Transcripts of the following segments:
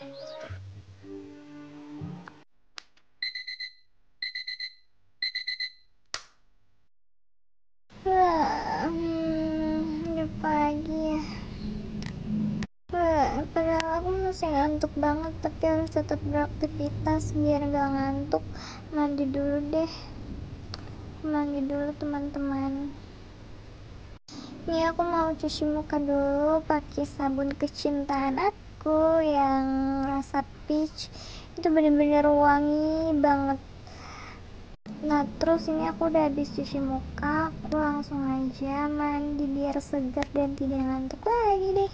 Udah pagi ya. Padahal aku masih ngantuk banget, tapi harus tetap beraktivitas biar gak ngantuk. Mandi dulu deh. Mandi dulu teman-teman. Ini aku mau cuci muka dulu pakai sabun kecintaan aku yang rasa peach. Itu bener-bener wangi banget. Nah terus ini aku udah habis cuci muka, aku langsung aja mandi biar segar dan tidak ngantuk lagi deh.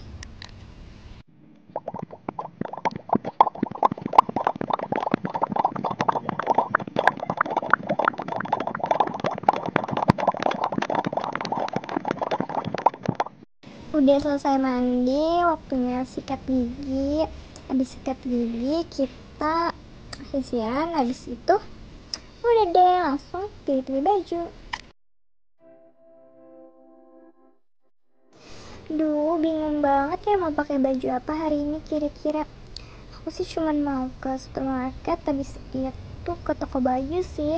Udah selesai mandi, waktunya sikat gigi. Habis sikat gigi kita isian, habis itu udah deh langsung pilih-pilih baju. Duh, bingung banget ya mau pakai baju apa hari ini kira-kira. Aku sih cuman mau ke supermarket, habis itu ke toko baju sih.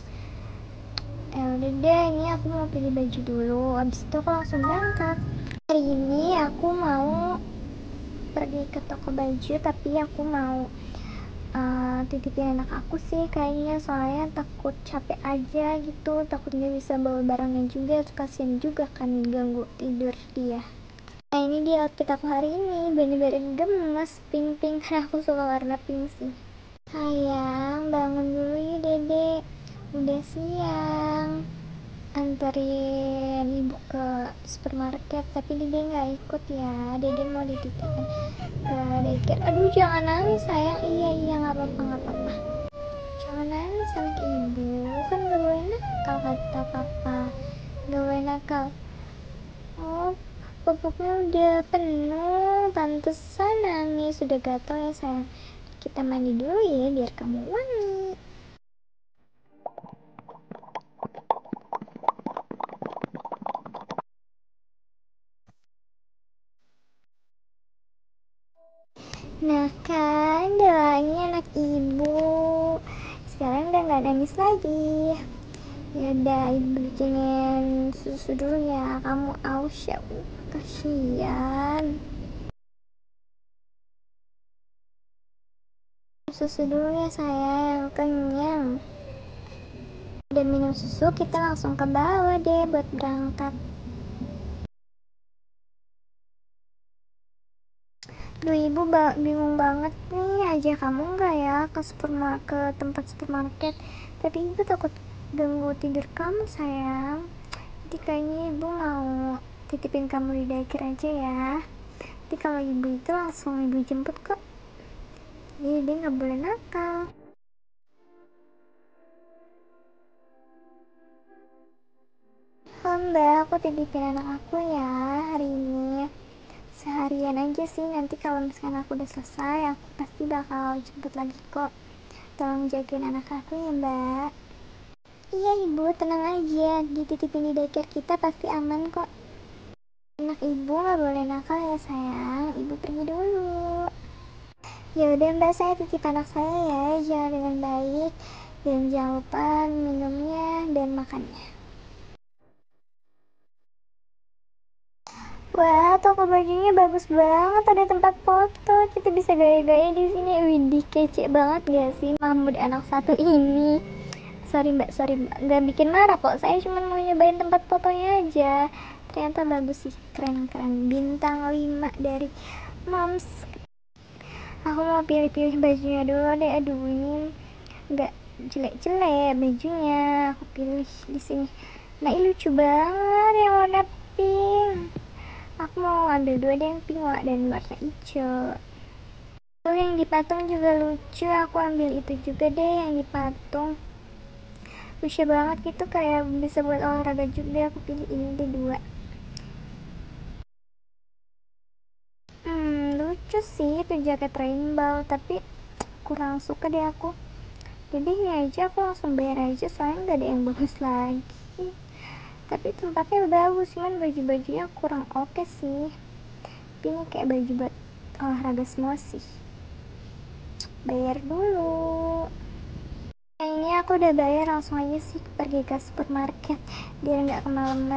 Udah deh, ini aku mau pilih baju dulu, habis itu aku langsung berangkat. Hari ini aku mau pergi ke toko baju, tapi aku mau titipin anak aku sih kayaknya, soalnya takut capek aja gitu, takut nggak bisa bawa barangnya juga, kasian juga kan ganggu tidur dia. Nah ini dia outfit aku hari ini, bener-bener gemes, pink-pink, karena aku suka warna pink sih. Sayang, bangun dulu ya dede, udah siang. Anterin ibu ke supermarket, tapi dede nggak ikut ya, dede mau dititipin ke daycare. Aduh jangan nangis sayang, iya nggak apa-apa, jangan nangis anak ibu, kan gak boleh nakal kata papa, gak boleh nakal. Oh popoknya udah penuh, pantesan nangis, udah gatel ya sayang. Kita mandi dulu ya biar kamu wangi. Nah kan doanya anak ibu, sekarang udah gak nangis lagi. Yaudah ibu bikinin susu dulu ya, kamu aus ya, kasihan. Susu dulu ya sayang, kenyang. Udah minum susu, kita langsung ke bawah deh buat berangkat. Duh ibu bingung banget nih, aja kamu nggak ya ke tempat supermarket, tapi ibu takut ganggu tidur kamu sayang. Jadi kayaknya ibu mau titipin kamu di daycare aja ya. Jadi kalau ibu itu langsung ibu jemput kok, jadi dia nggak boleh nakal. Mbak, aku titipin anak aku ya hari ini. Seharian aja sih, nanti kalau misalkan aku udah selesai, aku pasti bakal jemput lagi kok. Tolong jagain anak aku ya mbak. Iya ibu, tenang aja, dititipin di daycare kita pasti aman kok. Anak ibu gak boleh nakal ya sayang, ibu pergi dulu. Ya udah mbak, saya titip anak saya ya, jaga dengan baik, dan jangan lupa minumnya dan makannya. Wah, toko bajunya bagus banget, ada tempat foto, kita bisa gaya-gaya di sini. Widih, kece banget gak sih Mahmud anak satu ini? Sorry mbak, nggak bikin marah kok, saya cuma mau nyobain tempat fotonya aja. Ternyata bagus sih, keren-keren, bintang 5 dari Moms. Aku mau pilih-pilih bajunya dulu deh, aduh ini nggak jelek-jelek bajunya, aku pilih di sini. Nah ini lucu banget yang warna pink. Aku mau ambil dua deh, yang pink dan warna hijau. Tuh yang dipatung juga lucu, aku ambil itu juga deh yang dipatung. Lucu banget gitu, kayak bisa buat olahraga juga, aku pilih ini deh dua. Lucu sih itu jaket rainbow, tapi kurang suka deh aku. Jadi ini aja aku langsung bayar aja, soalnya nggak ada yang bagus lagi. Tapi tempatnya bagus, cuman baju-bajunya kurang oke sih. Tapi ini kayak baju buat olahraga semua sih. bayar dulu. Ini aku udah bayar, langsung aja sih pergi ke supermarket biar nggak kemalaman.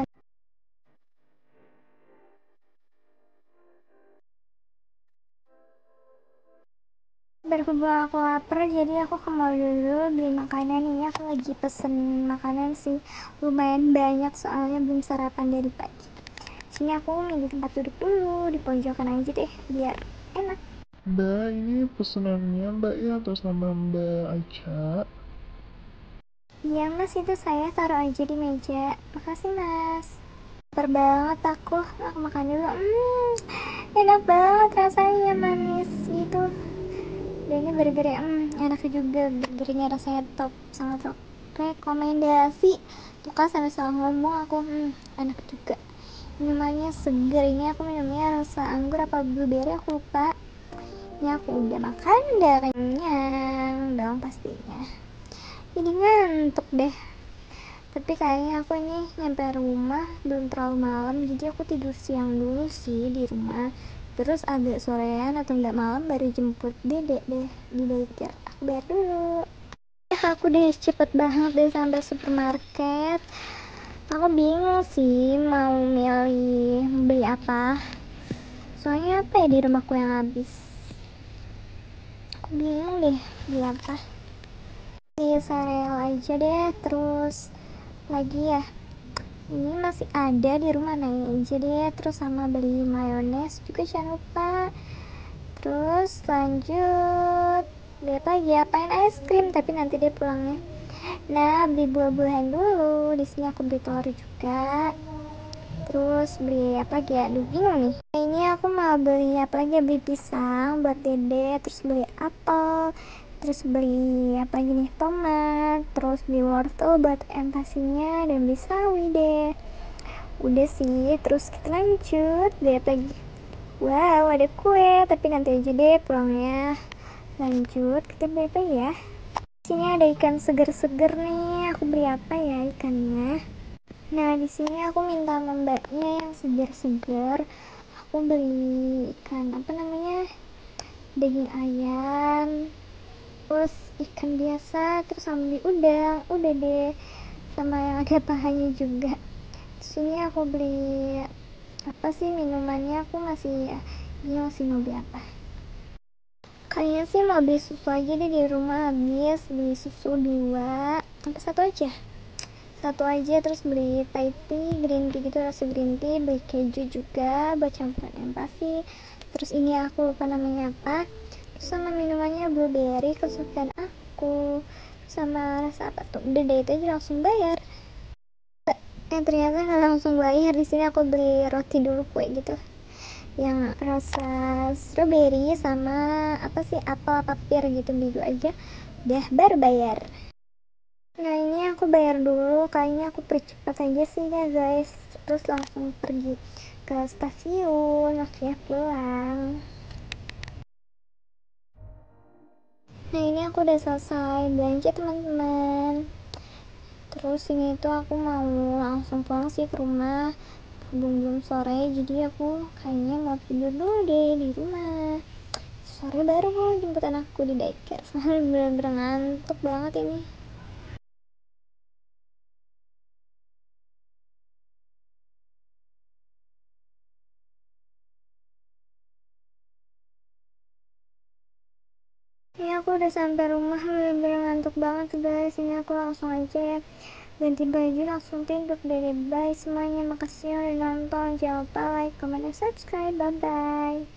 Berhubung aku lapar, jadi aku ke mall dulu beli makanan. Ini aku lagi pesen makanan sih, lumayan banyak soalnya belum sarapan dari pagi. Sini aku milih tempat duduk dulu di pojokan aja deh biar enak. Mbak, ini pesenannya Mbak ya, atas nama Mbak Aca. Iya mas, itu saya taruh aja di meja. Makasih mas. Lapar banget aku makan dulu. Enak banget rasanya, manis gitu. Dan ini burgernya enak juga, burgernya rasanya top, sangat top, rekomendasi. Tuh kan sampai salah ngomong aku, enak juga. Minumannya seger, ini aku minumnya rasa anggur apa blueberry aku lupa. Ini aku udah makan, udah kenyang dong pastinya. Jadi ngantuk deh. Tapi kayaknya aku ini nyampe rumah belum terlalu malam, jadi aku tidur siang dulu sih di rumah. Terus agak sorean atau enggak malam baru jemput dedek deh di daycare. Aku bayar dulu. Aku deh cepet banget deh sampai supermarket. Aku bingung sih mau milih beli apa. Soalnya apa ya di rumahku yang habis. Aku bingung deh beli apa. Beli sereal aja deh, terus lagi ya. Ini masih ada di rumah, nanya aja deh. Terus sama beli mayones juga jangan lupa. Terus lanjut beli apa lagi ya, pengen es krim tapi nanti deh pulangnya. Nah, beli buah-buahan dulu. Di sini aku beli telur juga. Terus beli apa lagi ya, aduh bingung nih. Ini aku mau beli apa lagi ya, beli pisang buat dede. Terus beli apel. Terus beli apa lagi nih, tomat. Terus beli wortel buat empasinya. Dan beli sawi deh. Udah sih, terus kita lanjut beli apa lagi. Wow, ada kue, tapi nanti aja deh pulangnya. Lanjut, kita beli apa ya. Sini ada ikan seger-seger nih. Aku beli apa ya ikannya? Nah, di sini aku minta sama mbaknya yang seger-seger. Aku beli ikan apa namanya? Daging ayam. Terus ikan biasa, terus sama beli udang. Udah deh. Sama yang ada pahanya juga. Di sini aku beli apa sih minumannya, aku masih bingung sih mau beli apa. Kayaknya sih mau beli susu aja deh, di rumah habis beli susu 2 apa satu aja. Terus beli Thai tea, green tea gitu, rasa green tea. Beli keju juga buat campuran empasi. Terus ini aku lupa namanya apa. Terus sama minumannya blueberry kesukaan aku. Sama rasa apa tuh, udah deh itu aja langsung bayar. Ternyata nggak langsung bayar. Di sini aku beli roti dulu, kue gitu yang rasa strawberry sama apa sih, apel apa pir gitu, gitu aja udah baru bayar. Nah, ini aku bayar dulu, kayaknya aku percepat aja sih ya guys, terus langsung pergi ke stasiun akhirnya pulang. Nah, ini aku udah selesai belanja teman-teman. Terus ini tuh aku mau langsung pulang sih ke rumah, belum sore, jadi aku kayaknya mau tidur dulu deh di rumah. Sore baru mau jemput anakku di daycare. Soalnya bener-bener ngantuk banget ini. Ini aku udah sampai rumah, bener-bener ngantuk banget guys. Ini aku langsung aja ya ganti baju langsung tidur deh. Bye semuanya, makasih yang udah nonton. Jangan lupa like, comment, dan subscribe. Bye bye.